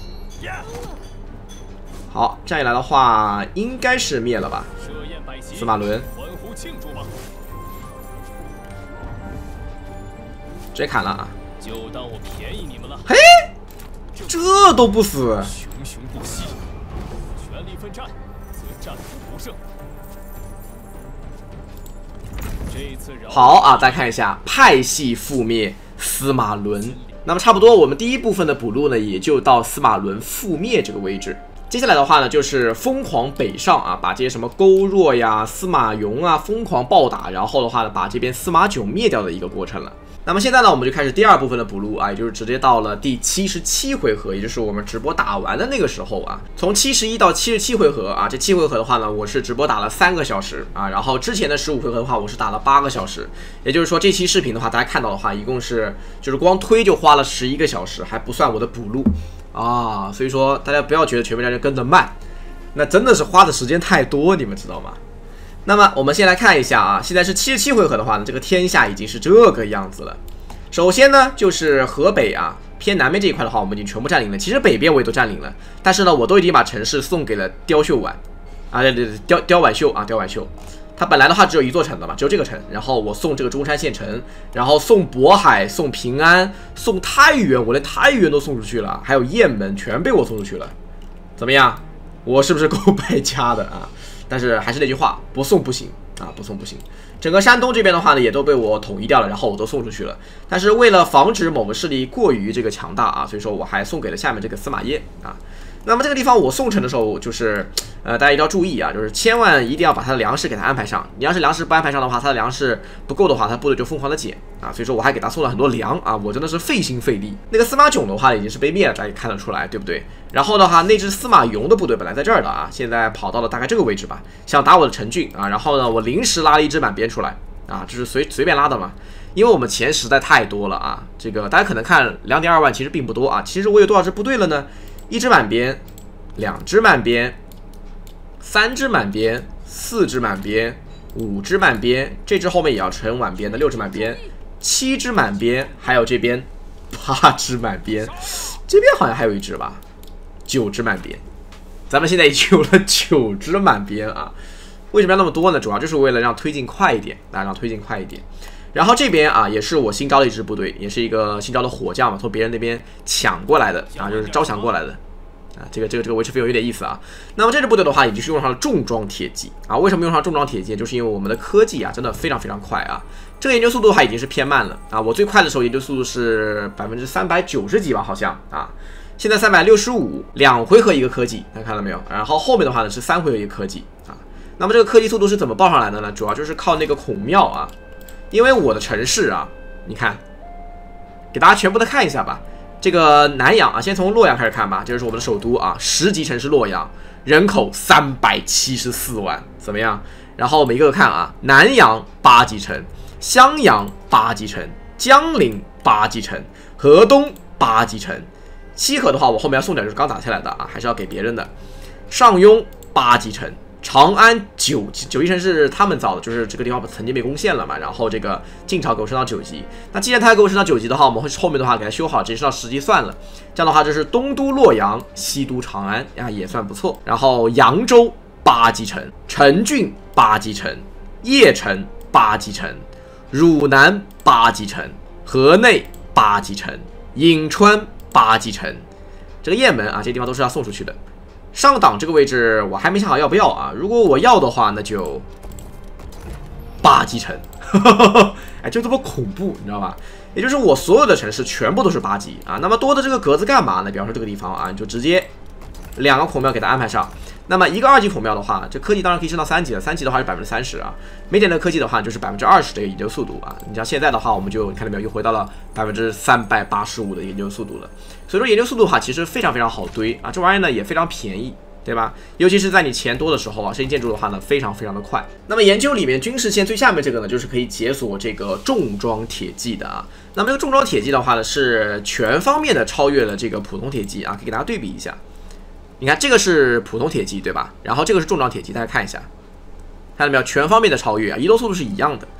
好，这样一来的话，应该是灭了吧？司马伦，直接砍了啊！ 就当我便宜你们了。 嘿，这都不死， 熊熊不息，全力奋战，则战无不胜。这一次好啊，再看一下派系覆灭司马伦。那么差不多，我们第一部分的补录呢，也就到司马伦覆灭这个位置。接下来的话呢，就是疯狂北上啊，把这些什么勾若呀、司马雍啊疯狂暴打，然后的话呢，把这边司马囧灭掉的一个过程了。那么现在呢，我们就开始第二部分的补录啊，也就是直接到了第七十七回合，也就是我们直播打完的那个时候啊。从七十一到七十七回合啊，这七回合的话呢，我是直播打了三个小时啊，然后之前的十五回合的话，我是打了八个小时。也就是说，这期视频的话，大家看到的话，一共是就是光推就花了十一个小时，还不算我的补录啊。所以说，大家不要觉得全面战争跟着慢，那真的是花的时间太多，你们知道吗？那么我们先来看一下啊，现在是七十七回合的话呢，这个天下已经是这个样子了。首先呢，就是河北啊偏南边这一块的话，我们已经全部占领了。其实北边我也都占领了，但是呢，我都已经把城市送给了雕绣碗啊，对对对，雕雕碗绣啊，雕碗绣。它本来的话只有一座城的嘛，只有这个城，然后我送这个中山县城，然后送渤海，送平安，送太原，我连太原都送出去了，还有雁门全被我送出去了。怎么样？我是不是够败家的啊？但是还是那句话，不送不行啊，不送不行。整个山东这边的话呢，也都被我统一掉了，然后我都送出去了。但是为了防止某个势力过于这个强大啊，所以说我还送给了下面这个司马邺啊。那么这个地方我送城的时候，就是呃大家一定要注意啊，就是千万一定要把他的粮食给他安排上。你要是粮食不安排上的话，他的粮食不够的话，他部队就疯狂的减啊。所以说我还给他送了很多粮啊，我真的是费心费力。那个司马囧的话已经是被灭了，大家也看得出来，对不对？然后的话，那支司马雍的部队本来在这儿的啊，现在跑到了大概这个位置吧，想打我的陈郡啊。然后呢，我临时拉了一支满编出来啊，这是随随便拉的嘛。因为我们钱实在太多了啊，这个大家可能看 两点二万其实并不多啊，其实我有多少支部队了呢？一支满编，两支满编，三支满编，四支满编，五支满编，这支后面也要成满编的，六支满编，七支满编，还有这边八支满编，这边好像还有一支吧，九支满编，咱们现在已经有了九支满编啊。为什么要那么多呢？主要就是为了让推进快一点啊，让推进快一点。然后这边啊，也是我新招的一支部队，也是一个新招的火将嘛，从别人那边抢过来的啊，就是招降过来的啊。这个这个这个维持费用有点意思啊。那么这支部队的话，已经是用上了重装铁骑啊。为什么用上重装铁骑？就是因为我们的科技啊，真的非常非常快啊。这个研究速度的话，已经是偏慢了啊。我最快的时候研究速度是百分之三百九十几吧，好像啊。现在三百六十五，两回合一个科技，大家看到没有？然后后面的话呢是三回合一个科技啊。那么这个科技速度是怎么报上来的呢？主要就是靠那个孔庙啊。因为我的城市啊，你看，给大家全部的看一下吧。这个南阳啊，先从洛阳开始看吧，这就是我们的首都啊，十级城市洛阳，人口三百七十四万，怎么样？然后我们一个个看啊，南阳八级城，襄阳八级城，江陵八级城，河东八级城，西河的话我后面要送点，就是刚打下来的啊，还是要给别人的。上庸八级城。长安九级，九级城是他们造的，就是这个地方曾经被攻陷了嘛，然后这个晋朝给我升到九级。那既然他给我升到九级的话，我们会后面的话给他修好，直接升到十级算了。这样的话，这是东都洛阳，西都长安呀，也算不错。然后扬州八级城，陈郡八级城，邺城八级城，汝南八级城，河内八级城，颍川八级城。这个雁门啊，这些地方都是要送出去的。上党这个位置我还没想好要不要啊，如果我要的话，那就八级城，哎，就这么恐怖，你知道吧？也就是我所有的城市全部都是八级啊。那么多的这个格子干嘛呢？比方说这个地方啊，你就直接两个孔庙给它安排上。那么一个二级孔庙的话，这科技当然可以升到三级了，三级的话是百分之三十啊。每点的科技的话就是百分之二十的研究速度啊。你像现在的话，我们就你看到没有，又回到了百分之三百八十五的研究速度了。所以说研究速度的话，其实非常非常好堆啊，这玩意儿呢也非常便宜，对吧？尤其是在你钱多的时候啊，设计建筑的话呢，非常非常的快。那么研究里面军事线最下面这个呢，就是可以解锁这个重装铁骑的啊。那么这个重装铁骑的话呢，是全方面的超越了这个普通铁骑啊，可以给大家对比一下。你看这个是普通铁骑，对吧？然后这个是重装铁骑，大家看一下，看到没有？全方面的超越啊，移动速度是一样的。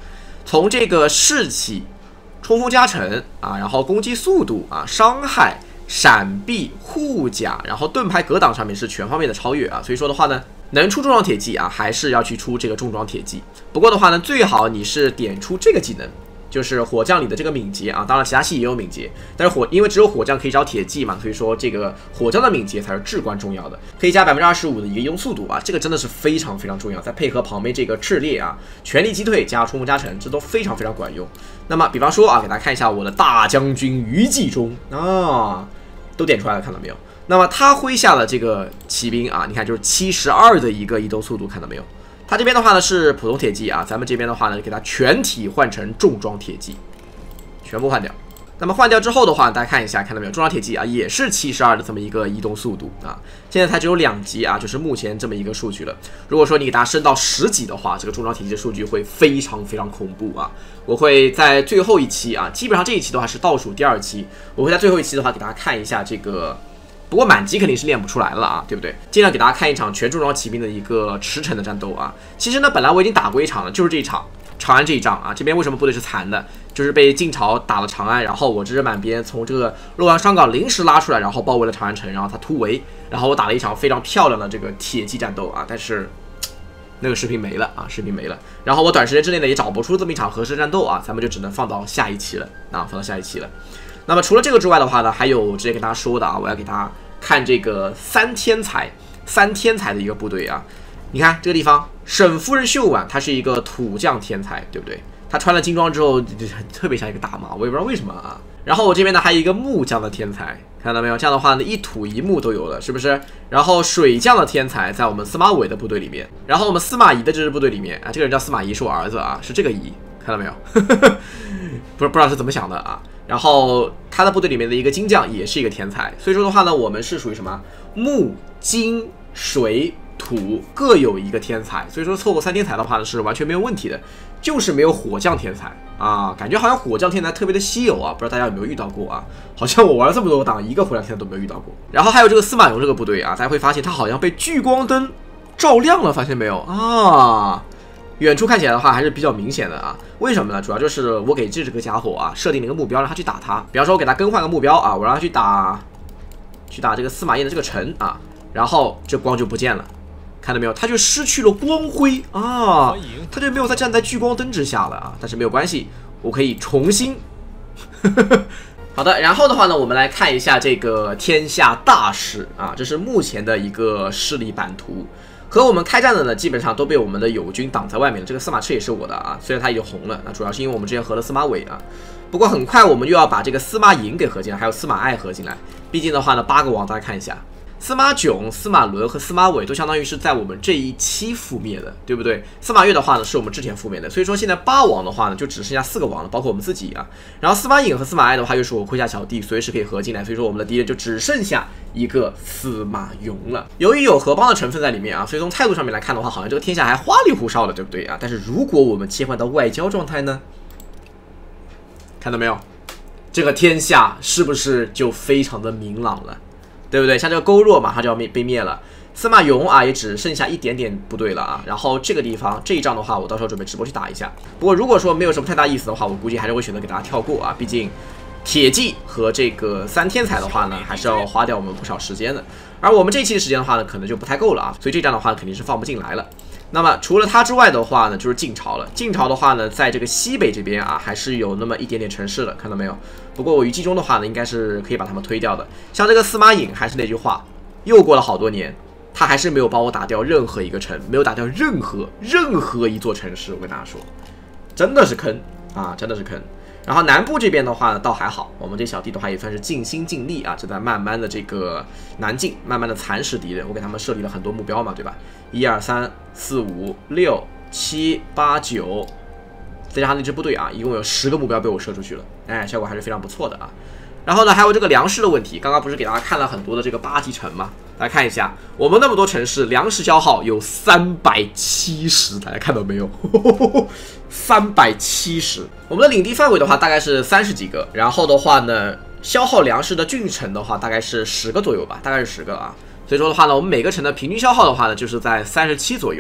从这个士气、冲锋加成啊，然后攻击速度啊、伤害、闪避、护甲，然后盾牌格挡上面是全方面的超越啊。所以说的话呢，能出重装铁骑啊，还是要去出这个重装铁骑。不过的话呢，最好你是点出这个技能。就是火将里的这个敏捷啊，当然其他系也有敏捷，但是火因为只有火将可以招铁骑嘛，所以说这个火将的敏捷才是至关重要的，可以加百分之二十五的一个移动速度啊，这个真的是非常非常重要，再配合旁边这个炽烈啊，全力击退加冲锋加成，这都非常非常管用。那么比方说啊，给大家看一下我的大将军于继忠啊，都点出来了，看到没有？那么他麾下的这个骑兵啊，你看就是七十二的一个移动速度，看到没有？它这边的话呢是普通铁骑啊，咱们这边的话呢给它全体换成重装铁骑，全部换掉。那么换掉之后的话，大家看一下，看到没有？重装铁骑啊也是七十二的这么一个移动速度啊，现在才只有两级啊，就是目前这么一个数据了。如果说你给它升到十级的话，这个重装铁骑的数据会非常非常恐怖啊！我会在最后一期啊，基本上这一期的话是倒数第二期，我会在最后一期的话给大家看一下这个。不过满级肯定是练不出来了啊，对不对？尽量给大家看一场全重装骑兵的一个驰骋的战斗啊。其实呢，本来我已经打过一场了，就是这一场长安这一仗啊。这边为什么部队是残的？就是被晋朝打了长安，然后我这支满编从这个洛阳商港临时拉出来，然后包围了长安城，然后他突围，然后我打了一场非常漂亮的这个铁骑战斗啊。但是那个视频没了啊，视频没了。然后我短时间之内呢也找不出这么一场合适战斗啊，咱们就只能放到下一期了啊，放到下一期了。那么除了这个之外的话呢，还有直接跟大家说的啊，我要给大家看这个三天才三天才的一个部队啊。你看这个地方，沈夫人秀婉，她是一个土将天才，对不对？她穿了金装之后，特别像一个大妈，我也不知道为什么啊。然后我这边呢还有一个木匠的天才，看到没有？这样的话呢，一土一木都有了，是不是？然后水将的天才在我们司马伟的部队里面，然后我们司马懿的这支部队里面啊，这个人叫司马懿，是我儿子啊，是这个懿，看到没有？不是不知道是怎么想的啊。然后他的部队里面的一个金将也是一个天才，所以说的话呢，我们是属于什么木金水土各有一个天才，所以说凑够三天才的话呢是完全没有问题的，就是没有火将天才啊，感觉好像火将天才特别的稀有啊，不知道大家有没有遇到过啊？好像我玩了这么多档，一个火将天才都没有遇到过。然后还有这个司马雍这个部队啊，大家会发现他好像被聚光灯照亮了，发现没有啊？远处看起来的话还是比较明显的啊，为什么呢？主要就是我给这个家伙啊设定了一个目标，让他去打他。比方说我给他更换个目标啊，我让他去打，去打这个司马懿的这个城啊，然后这光就不见了，看到没有？他就失去了光辉啊，他就没有再站在聚光灯之下了啊。但是没有关系，我可以重新。好的，然后的话呢，我们来看一下这个天下大势啊，这是目前的一个势力版图。和我们开战的呢，基本上都被我们的友军挡在外面了。这个司马炽也是我的啊，虽然他已经红了，那主要是因为我们之前合了司马伟啊。不过很快我们又要把这个司马颖给合进来，还有司马爱合进来。毕竟的话呢，八个王大家看一下，司马囧、司马伦和司马伟都相当于是在我们这一期覆灭的，对不对？司马越的话呢，是我们之前覆灭的，所以说现在八王的话呢，就只剩下四个王了，包括我们自己啊。然后司马颖和司马爱的话，又是我麾下小弟，随时可以合进来，所以说我们的敌人就只剩下一个司马雍了。由于有合帮的成分在里面啊，所以从态度上面来看的话，好像这个天下还花里胡哨的，对不对啊？但是如果我们切换到外交状态呢，看到没有？这个天下是不是就非常的明朗了？对不对？像这个勾若马上就要灭被灭了，司马雍啊也只剩下一点点部队了啊。然后这个地方这一仗的话，我到时候准备直播去打一下。不过如果说没有什么太大意思的话，我估计还是会选择给大家跳过啊。毕竟铁骑和这个三天才的话呢，还是要花掉我们不少时间的。而我们这期的时间的话呢，可能就不太够了啊。所以这仗的话肯定是放不进来了。那么除了它之外的话呢，就是晋朝了。晋朝的话呢，在这个西北这边啊，还是有那么一点点城市的，看到没有？不过我预计中的话呢，应该是可以把他们推掉的。像这个司马颖，还是那句话，又过了好多年，他还是没有帮我打掉任何一个城，没有打掉任何任何一座城市。我跟大家说，真的是坑啊，真的是坑。然后南部这边的话呢，倒还好，我们这小弟的话也算是尽心尽力啊，正在慢慢的这个南进，慢慢的蚕食敌人。我给他们设立了很多目标嘛，对吧？一二三四五六七八九，再加上那支部队啊，一共有十个目标被我射出去了，哎，效果还是非常不错的啊。然后呢，还有这个粮食的问题，刚刚不是给大家看了很多的这个八级城吗？大家看一下，我们那么多城市，粮食消耗有三百七十，大家看到没有？三百七十。我们的领地范围的话，大概是三十几个。然后的话呢，消耗粮食的郡城的话，大概是十个左右吧，大概是十个啊。所以说的话呢，我们每个城的平均消耗的话呢，就是在三十七左右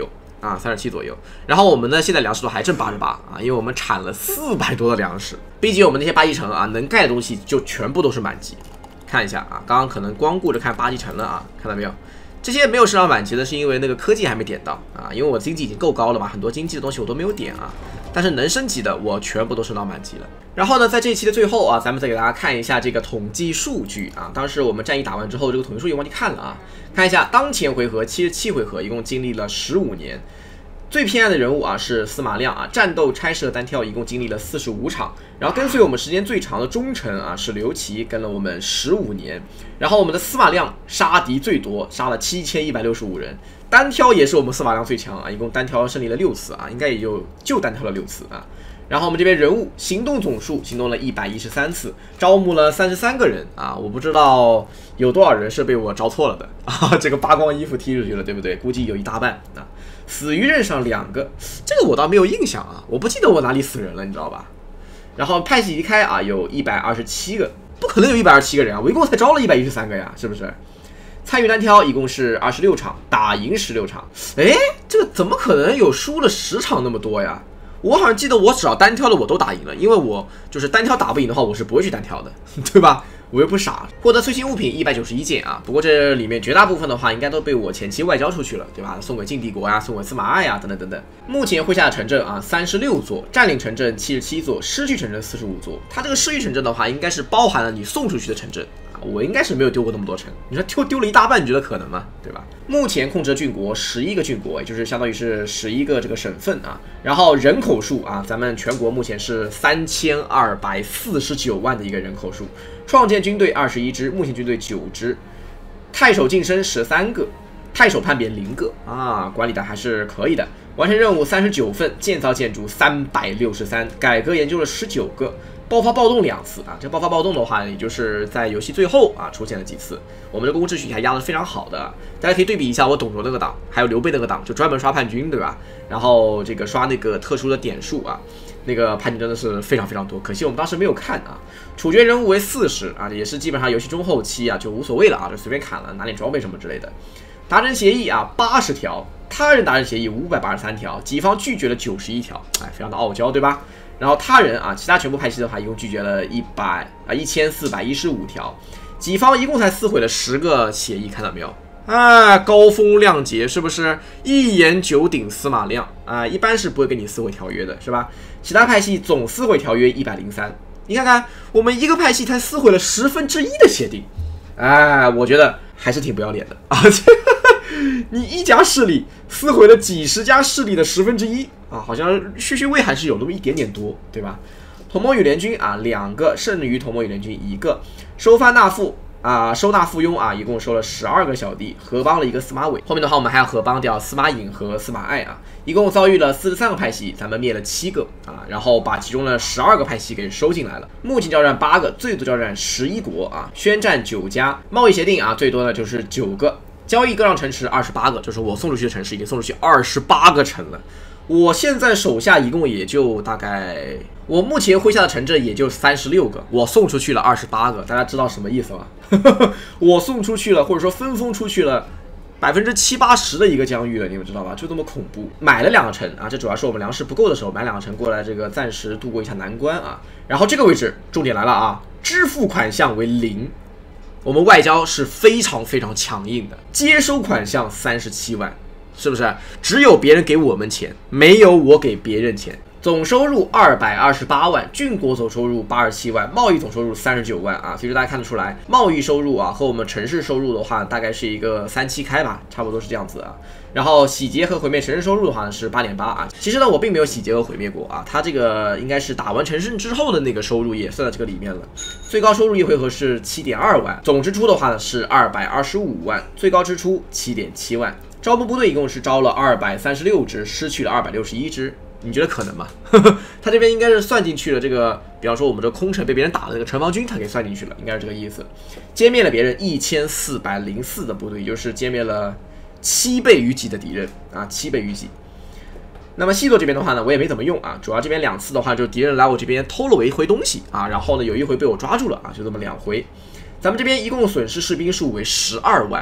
啊，三十七左右。然后我们呢现在粮食都还剩八十八啊，因为我们产了四百多的粮食。毕竟我们那些八级城啊，能盖的东西就全部都是满级。看一下啊，刚刚可能光顾着看八级城了啊，看到没有？这些没有升到满级的是因为那个科技还没点到啊，因为我经济已经够高了嘛，很多经济的东西我都没有点啊。但是能升级的我全部都升到满级了。然后呢，在这一期的最后啊，咱们再给大家看一下这个统计数据啊。当时我们战役打完之后，这个统计数据忘记看了啊。看一下当前回合七十七回合，一共经历了十五年。最偏爱的人物啊是司马亮啊，战斗拆射单挑一共经历了四十五场。然后跟随我们时间最长的忠臣啊是刘琦，跟了我们十五年。然后我们的司马亮杀敌最多，杀了七千一百六十五人。单挑也是我们司马亮最强啊，一共单挑胜利了六次啊，应该也就就单挑了六次啊。然后我们这边人物行动总数行动了一百一十三次，招募了三十三个人啊，我不知道有多少人是被我招错了的啊，这个扒光衣服踢出去了，对不对？估计有一大半啊。死于刃上两个，这个我倒没有印象啊，我不记得我哪里死人了，你知道吧？然后派系离开啊，有一百二十七个，不可能有一百二十七个人啊，我一共才招了一百一十三个呀，是不是？参与单挑一共是二十六场，打赢十六场。哎，这个怎么可能有输了十场那么多呀？我好像记得我只要单挑的我都打赢了，因为我就是单挑打不赢的话，我是不会去单挑的，对吧？我又不傻。获得最新物品一百九十一件啊，不过这里面绝大部分的话应该都被我前期外交出去了，对吧？送给晋帝国呀，送给司马爱呀，等等等等。目前麾下的城镇啊三十六座，占领城镇七十七座，失去城镇四十五座。它这个失去城镇的话，应该是包含了你送出去的城镇。我应该是没有丢过那么多城，你说丢丢了一大半，你觉得可能吗？对吧？目前控制的郡国十一个郡国，也就是相当于是十一个这个省份啊。然后人口数啊，咱们全国目前是三千二百四十九万的一个人口数。创建军队二十一支，目前军队九支，太守晋升十三个，太守叛变零个啊，管理的还是可以的。完成任务三十九份，建造建筑三百六十三，改革研究了十九个。爆发暴动两次啊，这爆发暴动的话，也就是在游戏最后啊出现了几次。我们的公共秩序还压得非常好的，大家可以对比一下我董卓那个党，还有刘备那个党，就专门刷叛军，对吧？然后这个刷那个特殊的点数啊，那个叛军真的是非常非常多，可惜我们当时没有看啊。处决人物为四十啊，也是基本上游戏中后期啊就无所谓了啊，就随便砍了，拿点装备什么之类的。达成协议啊八十条，他人达成协议五百八十三条，己方拒绝了九十一条，哎，非常的傲娇，对吧？然后他人啊，其他全部派系的话，一共拒绝了一百啊一千四百一十五条，己方一共才撕毁了十个协议，看到没有？啊，高风亮节是不是一言九鼎司马亮啊？一般是不会跟你撕毁条约的，是吧？其他派系总撕毁条约一百零三，你看看我们一个派系才撕毁了十分之一的协定，哎，我觉得还是挺不要脸的啊！你一家势力撕毁了几十家势力的十分之一啊，好像血血味还是有那么一点点多，对吧？同盟与联军啊，两个剩余同盟与联军一个，收发纳赋啊，收纳附庸啊，一共收了十二个小弟，合帮了一个司马伟。后面的话我们还要合帮掉司马颖和司马爱啊，一共遭遇了四十三个派系，咱们灭了七个啊，然后把其中的十二个派系给收进来了。目前交战八个，最多交战十一国啊，宣战九家，贸易协定啊，最多的就是九个。交易割让城池二十八个，就是我送出去的城市已经送出去二十八个城了。我现在手下一共也就大概，我目前麾下的城镇也就三十六个，我送出去了二十八个，大家知道什么意思吗？我送出去了，或者说分封出去了百分之七八十的一个疆域了，你们知道吧？就这么恐怖。买了两个城啊，这主要是我们粮食不够的时候买两个城过来，这个暂时度过一下难关啊。然后这个位置重点来了啊，支付款项为零。我们外交是非常非常强硬的，接收款项三十七万，是不是？只有别人给我们钱，没有我给别人钱。总收入二百二十八万，郡国总收入八十七万，贸易总收入三十九万啊，所以说大家看得出来，贸易收入啊和我们城市收入的话，大概是一个三七开吧，差不多是这样子啊。然后洗劫和毁灭城市收入的话呢是八点八啊，其实呢我并没有洗劫和毁灭过啊，它这个应该是打完城市之后的那个收入也算在这个里面了。最高收入一回合是七点二万，总支出的话呢是二百二十五万，最高支出七点七万。招募部队一共是招了二百三十六支，失去了二百六十一支。你觉得可能吗？他这边应该是算进去了这个，比方说我们这空城被别人打的这个城防军，他给算进去了，应该是这个意思。歼灭了别人一千四百零四的部队，也就是歼灭了七倍于己的敌人啊，七倍于己。那么细作这边的话呢，我也没怎么用啊，主要这边两次的话，就是敌人来我这边偷了我一回东西啊，然后呢有一回被我抓住了啊，就这么两回。咱们这边一共损失士兵数为十二万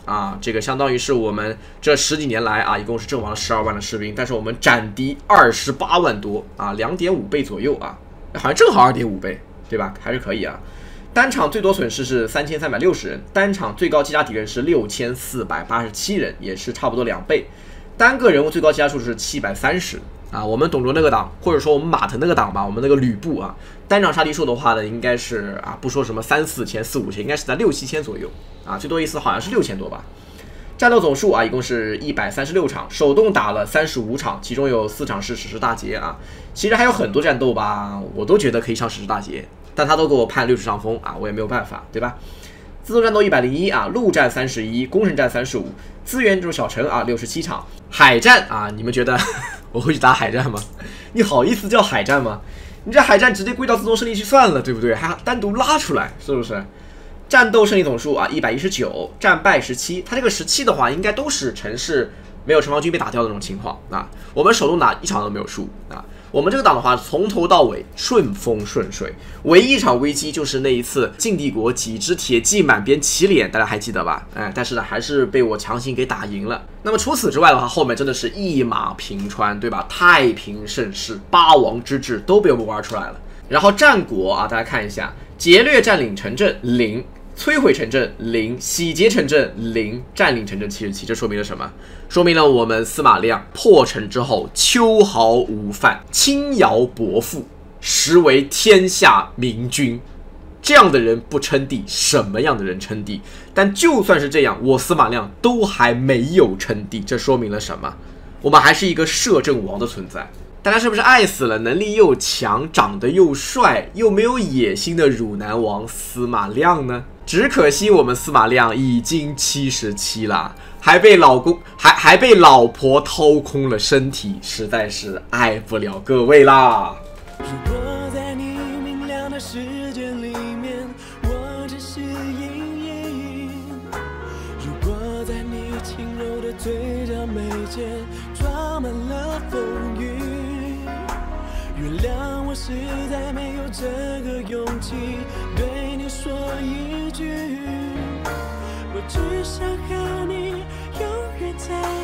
啊，这个相当于是我们这十几年来啊，一共是阵亡了十二万的士兵，但是我们斩敌二十八万多啊，两点五倍左右啊，好像正好二点五倍，对吧？还是可以啊。单场最多损失是三千三百六十人，单场最高击杀敌人是六千四百八十七人，也是差不多两倍。单个人物最高击杀数是七百三十啊。我们董卓那个党，或者说我们马腾那个党吧，我们那个吕布啊，单场杀敌数的话呢，应该是啊，不说什么三四千、四五千，应该是在六七千左右啊，最多一次好像是六千多吧。战斗总数啊，一共是一百三十六场，手动打了三十五场，其中有四场是史诗大捷啊。其实还有很多战斗吧，我都觉得可以上史诗大捷，但他都给我判六十上风啊，我也没有办法，对吧？自动战斗一百零一啊，陆战三十一，攻城战三十五，资源这种小城啊六十七场，海战啊，你们觉得我会去打海战吗？你好意思叫海战吗？你这海战直接归到自动胜利去算了，对不对？还单独拉出来，是不是？战斗胜利总数啊一百一十九，战败十七，它这个十七的话，应该都是城市没有城防军被打掉的那种情况啊。我们手动打一场都没有输啊。我们这个党的话，从头到尾顺风顺水，唯一一场危机就是那一次晋帝国几只铁骑满边起脸，大家还记得吧？哎，但是呢，还是被我强行给打赢了。那么除此之外的话，后面真的是一马平川，对吧？太平盛世，八王之治都被我们玩出来了。然后战果啊，大家看一下，劫掠占领城镇零。摧毁城镇零，洗劫城镇零，占领城镇七十七，这说明了什么？说明了我们司马亮破城之后秋毫无犯，轻徭薄赋，实为天下明君。这样的人不称帝，什么样的人称帝？但就算是这样，我司马亮都还没有称帝，这说明了什么？我们还是一个摄政王的存在。大家是不是爱死了能力又强、长得又帅、又没有野心的汝南王司马亮呢？只可惜我们司马亮已经七十七了，还被老公还还被老婆掏空了身体，实在是爱不了各位啦。 如果在你明亮的世界里面，我只是阴影；如果在你轻柔的嘴角眉间装满了风雨，原谅我实在没有这个勇气对你说一句，我只想和你永远在